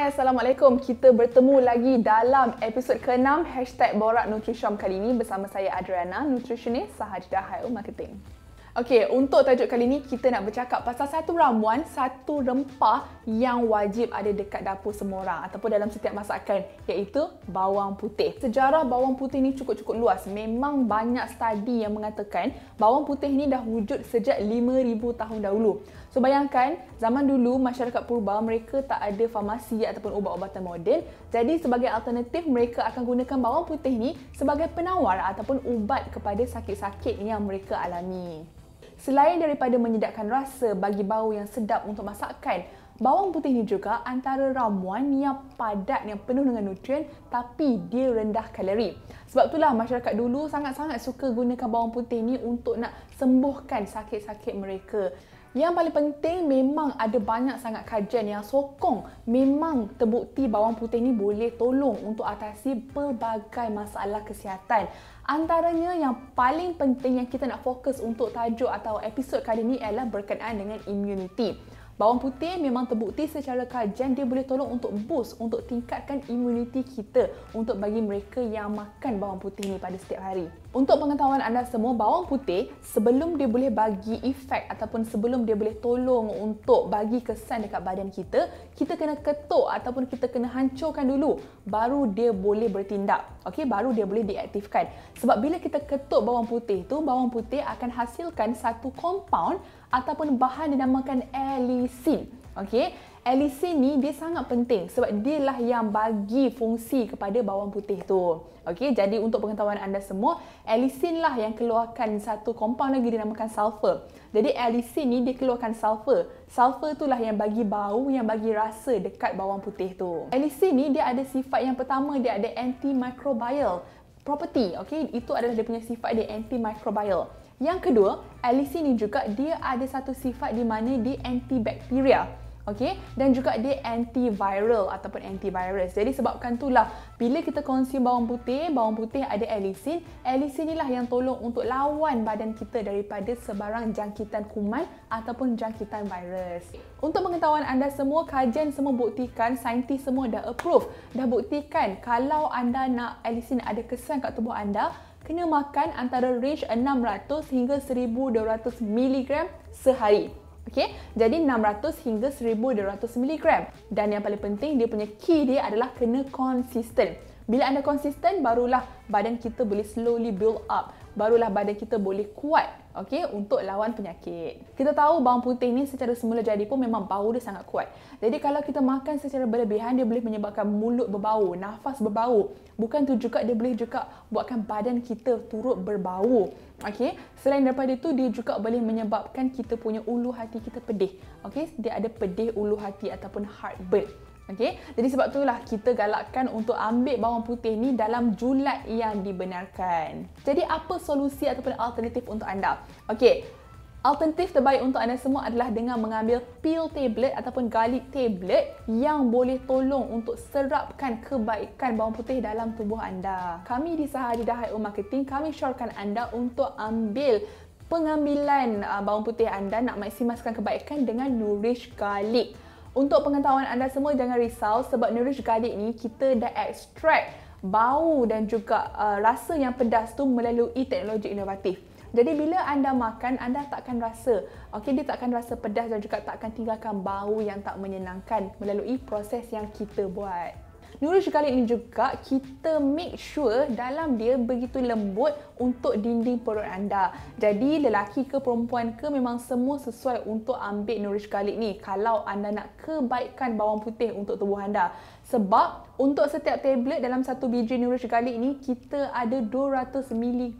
Hai, Assalamualaikum. Kita bertemu lagi dalam episod ke-6 #Borak NutriSHOM kali ini bersama saya Adriana, nutritionist sahaja marketing. Okey, untuk tajuk kali ini kita nak bercakap pasal satu ramuan, satu rempah yang wajib ada dekat dapur semua orang ataupun dalam setiap masakan, iaitu bawang putih. Sejarah bawang putih ni cukup luas. Memang banyak studi yang mengatakan bawang putih ni dah wujud sejak 5,000 tahun dahulu. So bayangkan, zaman dulu masyarakat purba mereka tak ada farmasi ataupun ubat-ubatan moden. Jadi sebagai alternatif mereka akan gunakan bawang putih ni sebagai penawar ataupun ubat kepada sakit-sakit yang mereka alami. Selain daripada menyedapkan rasa, bagi bau yang sedap untuk masakan, bawang putih ni juga antara ramuan yang padat, yang penuh dengan nutrien tapi dia rendah kalori. Sebab itulah masyarakat dulu sangat-sangat suka gunakan bawang putih ni untuk nak sembuhkan sakit-sakit mereka. Yang paling penting, memang ada banyak sangat kajian yang sokong, memang terbukti bawang putih ni boleh tolong untuk atasi pelbagai masalah kesihatan. Antaranya yang paling penting yang kita nak fokus untuk tajuk atau episod kali ini ialah berkenaan dengan immunity. Bawang putih memang terbukti secara kajian dia boleh tolong untuk boost, untuk tingkatkan immunity kita untuk bagi mereka yang makan bawang putih ni pada setiap hari. Untuk pengetahuan anda semua, bawang putih sebelum dia boleh bagi efek ataupun sebelum dia boleh tolong untuk bagi kesan dekat badan kita, kita kena ketuk ataupun kita kena hancurkan dulu baru dia boleh bertindak. Okey, baru dia boleh diaktifkan. Sebab bila kita ketuk bawang putih tu, bawang putih akan hasilkan satu compound ataupun bahan dinamakan allicin. Okey, allicin ni dia sangat penting sebab dialah yang bagi fungsi kepada bawang putih tu. Okey, jadi untuk pengetahuan anda semua, allicin lah yang keluarkan satu compound lagi dinamakan sulfur. Jadi allicin ni dia keluarkan sulfur. Sulfur itulah yang bagi bau, yang bagi rasa dekat bawang putih tu. Allicin ni dia ada sifat yang pertama, dia ada antimicrobial property. Okey, itu adalah dia punya sifat, dia antimicrobial. Yang kedua, allicin ni juga dia ada satu sifat di mana dia antibakteria. Okey, dan juga dia antiviral ataupun antivirus. Jadi sebabkan itulah bila kita konsum bawang putih ada allicin. Allicin inilah yang tolong untuk lawan badan kita daripada sebarang jangkitan kuman ataupun jangkitan virus. Untuk pengetahuan anda semua, kajian semua buktikan, saintis semua dah approve, dah buktikan kalau anda nak allicin ada kesan kat tubuh anda, kena makan antara range 600 hingga 1200 mg sehari. Okey, jadi 600 hingga 1200 mg. Dan yang paling penting, dia punya key dia adalah kena konsisten. Bila anda konsisten, barulah badan kita boleh slowly build up. Barulah badan kita boleh kuat, okey, untuk lawan penyakit. Kita tahu bawang putih ni secara semula jadi pun memang bau dia sangat kuat. Jadi kalau kita makan secara berlebihan, dia boleh menyebabkan mulut berbau, nafas berbau. Bukan tu juga, dia boleh juga buatkan badan kita turut berbau. Okey, selain daripada itu, dia juga boleh menyebabkan kita punya ulu hati kita pedih. Okey, dia ada pedih ulu hati ataupun heartburn. Okey, jadi sebab itulah kita galakkan untuk ambil bawang putih ni dalam julat yang dibenarkan. Jadi apa solusi ataupun alternatif untuk anda? Okey, alternatif terbaik untuk anda semua adalah dengan mengambil pil tablet ataupun garlic tablet yang boleh tolong untuk serapkan kebaikan bawang putih dalam tubuh anda. Kami di Sahaja Marketing, kami syorkan anda untuk ambil pengambilan bawang putih anda, nak maksimalkan kebaikan dengan Nourish Garlic. Untuk pengetahuan anda semua, jangan risau sebab Nourish Garlic ni kita dah ekstrak bau dan juga rasa yang pedas tu melalui teknologi inovatif. Jadi bila anda makan, anda takkan rasa, okey, dia takkan rasa pedas dan juga takkan tinggalkan bau yang tak menyenangkan melalui proses yang kita buat. Nourish Garlic ni juga kita make sure dalam dia begitu lembut untuk dinding perut anda. Jadi lelaki ke perempuan ke memang semua sesuai untuk ambil Nourish Garlic ni kalau anda nak kebaikan bawang putih untuk tubuh anda. Sebab untuk setiap tablet dalam satu biji Nourish Garlic ni kita ada 200 mg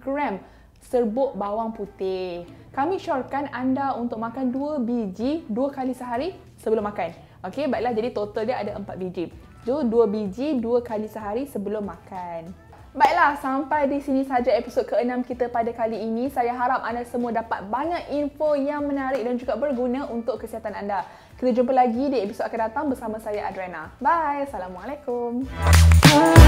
serbuk bawang putih. Kami syorkan anda untuk makan 2 biji 2 kali sehari sebelum makan. Okey, baiklah, jadi total dia ada 4 biji. So, 2 biji 2 kali sehari sebelum makan. Baiklah, sampai di sini saja episod ke-6 kita pada kali ini. Saya harap anda semua dapat banyak info yang menarik dan juga berguna untuk kesihatan anda. Kita jumpa lagi di episod akan datang bersama saya Adriana. Bye. Assalamualaikum.